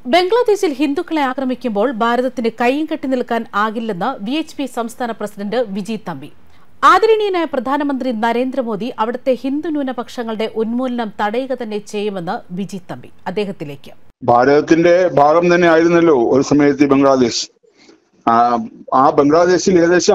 ബംഗ്ലാദേശിൽ ഹിന്ദുക്കളെ ആക്രമിക്കുമ്പോൾ ഭാരതത്തിന് കൈയും കെട്ടി നിൽക്കാൻ ആകില്ലെന്ന് VHP സംസ്ഥാന പ്രസിഡന്റ് വിജി തമ്പി. ആദരണീയനായ പ്രധാനമന്ത്രി നരേന്ദ്രമോദി അവിടുത്തെ ഹിന്ദു ന്യൂനപക്ഷങ്ങളുടെ ഉന്മൂലനം തടയുക തന്നെ ചെയ്യുമെന്ന് വിജി തമ്പി. അദ്ദേഹത്തിലേക്ക്. ഭാരതത്തിന്റെ ഭാഗം തന്നെ ആയിരുന്നല്ലോ ഒരു സമയത്ത് ബംഗ്ലാദേശ്. ആ ബംഗ്ലാദേശിൽ ഏകദേശം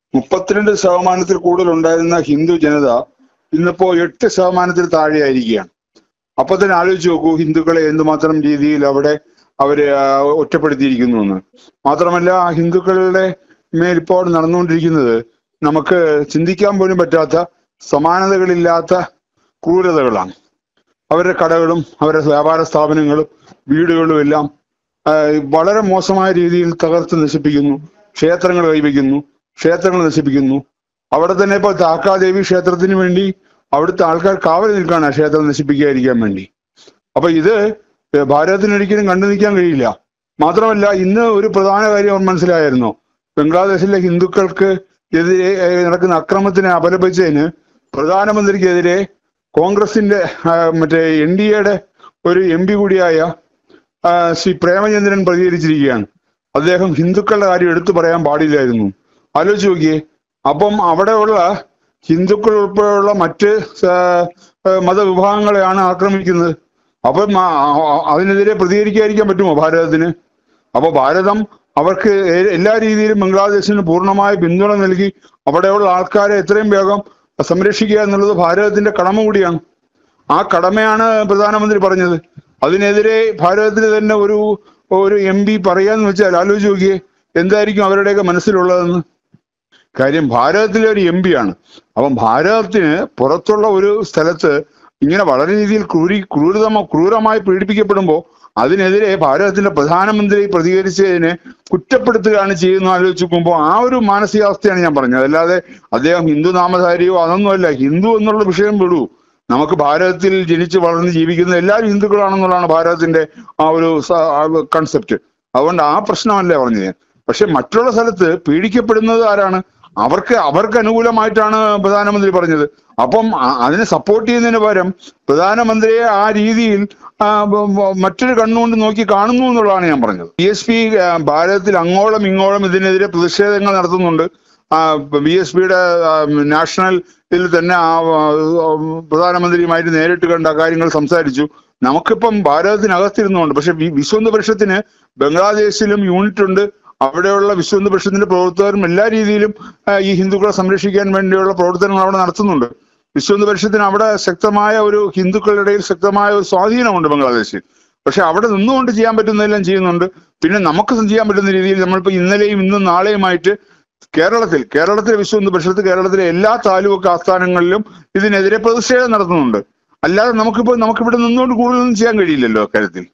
32% കൂടുതൽ ഉണ്ടായിരുന്ന ഹിന്ദു ജനത ഇന്നിപ്പോ 8% താഴെയായിരിക്കുകയാണ്. അപ്പൊ തന്നെ ആലോചിച്ച് നോക്കൂ, ഹിന്ദുക്കളെ എന്തുമാത്രം രീതിയിൽ അവിടെ അവര് ഒറ്റപ്പെടുത്തിയിരിക്കുന്നു എന്ന്. മാത്രമല്ല, ആ ഹിന്ദുക്കളുടെ മേൽ ഇപ്പോൾ നടന്നുകൊണ്ടിരിക്കുന്നത് നമുക്ക് ചിന്തിക്കാൻ പോലും പറ്റാത്ത സമാനതകളില്ലാത്ത ക്രൂരതകളാണ്. അവരുടെ കടകളും അവരുടെ വ്യാപാര സ്ഥാപനങ്ങളും വീടുകളും എല്ലാം വളരെ മോശമായ രീതിയിൽ തകർത്ത് നശിപ്പിക്കുന്നു. ക്ഷേത്രങ്ങൾ കൈവയ്ക്കുന്നു, ക്ഷേത്രങ്ങൾ നശിപ്പിക്കുന്നു. അവിടെ തന്നെ ഇപ്പോൾ താക്കാദേവി ക്ഷേത്രത്തിന് വേണ്ടി അവിടുത്തെ ആൾക്കാർ കാവൽ നിൽക്കുകയാണ് ആ ക്ഷേത്രം നശിപ്പിക്കാതിരിക്കാൻ വേണ്ടി. അപ്പൊ ഇത് ഭാരതത്തിനൊരിക്കലും കണ്ടു നിൽക്കാൻ കഴിയില്ല. മാത്രമല്ല, ഇന്ന് ഒരു പ്രധാന കാര്യം മനസ്സിലായിരുന്നു. ബംഗ്ലാദേശിലെ ഹിന്ദുക്കൾക്ക് എതിരെ നടക്കുന്ന അക്രമത്തിനെ അപലപിച്ചതിന് പ്രധാനമന്ത്രിക്കെതിരെ കോൺഗ്രസിന്റെ NDAയുടെ ഒരു MP കൂടിയായ ശ്രീ പ്രേമചന്ദ്രൻ പ്രതികരിച്ചിരിക്കുകയാണ്. അദ്ദേഹം ഹിന്ദുക്കളുടെ കാര്യം എടുത്തു പറയാൻ പാടില്ലായിരുന്നു. ആലോചിച്ച് നോക്കിയേ. അപ്പം അവിടെയുള്ള ഹിന്ദുക്കൾ ഉൾപ്പെടെയുള്ള മറ്റ് മതവിഭാഗങ്ങളെയാണ് ആക്രമിക്കുന്നത്. അപ്പം അതിനെതിരെ പ്രതികരിക്കാതിരിക്കാൻ പറ്റുമോ ഭാരതത്തിന്? അപ്പൊ ഭാരതം അവർക്ക് എല്ലാ രീതിയിലും ബംഗ്ലാദേശിന് പൂർണ്ണമായ പിന്തുണ നൽകി അവിടെയുള്ള ആൾക്കാരെ എത്രയും വേഗം സംരക്ഷിക്കുക എന്നുള്ളത് ഭാരതത്തിന്റെ കടമ കൂടിയാണ്. ആ കടമയാണ് പ്രധാനമന്ത്രി പറഞ്ഞത്. അതിനെതിരെ ഭാരതത്തിന് തന്നെ ഒരു MP പറയാന്ന് വെച്ചാൽ ആലോചിച്ച് നോക്കിയേ, എന്തായിരിക്കും അവരുടെയൊക്കെ മനസ്സിലുള്ളതെന്ന്. കാര്യം ഭാരതത്തിലെ ഒരു MP ആണ്. അപ്പം ഭാരതത്തിന് പുറത്തുള്ള ഒരു സ്ഥലത്ത് ഇങ്ങനെ വളരെ രീതിയിൽ ക്രൂരമായി പീഡിപ്പിക്കപ്പെടുമ്പോൾ അതിനെതിരെ ഭാരതത്തിന്റെ പ്രധാനമന്ത്രി പ്രതികരിച്ചതിനെ കുറ്റപ്പെടുത്തുകയാണ് ചെയ്യുന്നത്. ആലോചിച്ച് നോക്കുമ്പോൾ ആ ഒരു മാനസികാവസ്ഥയാണ് ഞാൻ പറഞ്ഞത്. അല്ലാതെ അദ്ദേഹം ഹിന്ദു നാമധാരിയോ അതൊന്നുമല്ല. ഹിന്ദു എന്നുള്ള വിഷയം വിടൂ. നമുക്ക് ഭാരതത്തിൽ ജനിച്ച് വളർന്ന് ജീവിക്കുന്ന എല്ലാവരും ഹിന്ദുക്കളാണെന്നുള്ളതാണ് ഭാരതത്തിന്റെ ആ ഒരു കൺസെപ്റ്റ്. അതുകൊണ്ട് ആ പ്രശ്നമല്ലേ പറഞ്ഞത്. പക്ഷെ മറ്റുള്ള സ്ഥലത്ത് പീഡിക്കപ്പെടുന്നത് ആരാണ്? അവർക്ക് അനുകൂലമായിട്ടാണ് പ്രധാനമന്ത്രി പറഞ്ഞത്. അപ്പം അതിനെ സപ്പോർട്ട് ചെയ്യുന്നതിന് പകരം പ്രധാനമന്ത്രിയെ ആ രീതിയിൽ മറ്റൊരു കണ്ണുകൊണ്ട് നോക്കി കാണുന്നു എന്നുള്ളതാണ് ഞാൻ പറഞ്ഞത്. VHP ഭാരതത്തിൽ അങ്ങോളം ഇങ്ങോളം ഇതിനെതിരെ പ്രതിഷേധങ്ങൾ നടത്തുന്നുണ്ട്. VHPയുടെ നാഷണലിൽ തന്നെ പ്രധാനമന്ത്രിയുമായിട്ട് നേരിട്ട് കണ്ട കാര്യങ്ങൾ സംസാരിച്ചു. നമുക്കിപ്പം ഭാരതത്തിനകത്തിരുന്നുണ്ട്. പക്ഷെ വിശ്വ പരിഷത്തിന് ബംഗ്ലാദേശിലും യൂണിറ്റ് ഉണ്ട്. അവിടെയുള്ള വിശ്വ പരിഷത്തിന്റെ പ്രവർത്തകരും എല്ലാ രീതിയിലും ഈ ഹിന്ദുക്കളെ സംരക്ഷിക്കാൻ വേണ്ടിയുള്ള പ്രവർത്തനങ്ങൾ അവിടെ നടത്തുന്നുണ്ട്. വിശ്വ പരിഷത്തിന് അവിടെ ശക്തമായ ഒരു ഹിന്ദുക്കളുടെ ഇടയിൽ ശക്തമായ ഒരു സ്വാധീനമുണ്ട് ബംഗ്ലാദേശിൽ. പക്ഷെ അവിടെ നിന്നുകൊണ്ട് ചെയ്യാൻ പറ്റുന്നതെല്ലാം ചെയ്യുന്നുണ്ട്. പിന്നെ നമുക്ക് ചെയ്യാൻ പറ്റുന്ന രീതിയിൽ നമ്മളിപ്പോൾ ഇന്നലെയും ഇന്നും നാളെയുമായിട്ട് കേരളത്തിലെ വിശ്വ പരിഷത്ത് കേരളത്തിലെ എല്ലാ താലൂക്ക് ആസ്ഥാനങ്ങളിലും ഇതിനെതിരെ പ്രതിഷേധം നടത്തുന്നുണ്ട്. അല്ലാതെ നമുക്കിവിടെ നിന്നുകൊണ്ട് കൂടുതലൊന്നും ചെയ്യാൻ കഴിയില്ലല്ലോ അക്കാര്യത്തിൽ.